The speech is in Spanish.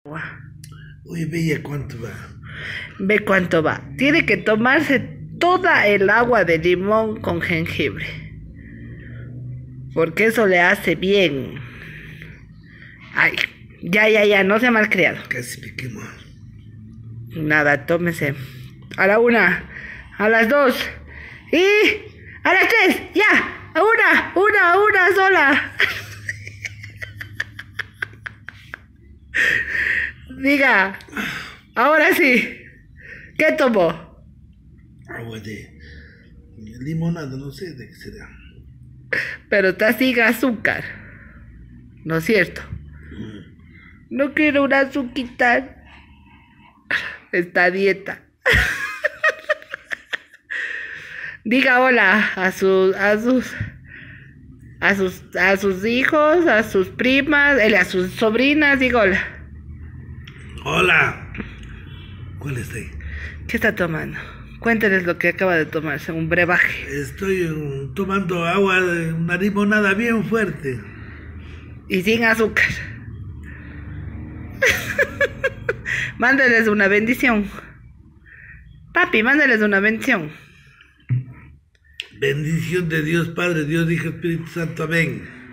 Uy, Bella, ¿cuánto va? Ve cuánto va. Tiene que tomarse toda el agua de limón con jengibre. Porque eso le hace bien. Ay, ya, no sea malcriado. Casi me quemo. Nada, tómese. A la 1, a las 2 y a las 3, ya. Una sola. Diga, ahora sí. ¿Qué tomó? Agua de limonada, no sé de qué será. Pero está sin azúcar. ¿No es cierto? No quiero una azuquita. Esta dieta. Diga hola a sus hijos, a sus primas, a sus sobrinas, diga hola. Hola. ¿Cuál es ahí? ¿Qué está tomando? Cuénteles lo que acaba de tomarse, un brebaje. Estoy tomando agua de una limonada bien fuerte. Y sin azúcar. Mándeles una bendición. Papi, mándeles una bendición. Bendición de Dios Padre, Dios Hijo, Espíritu Santo, amén.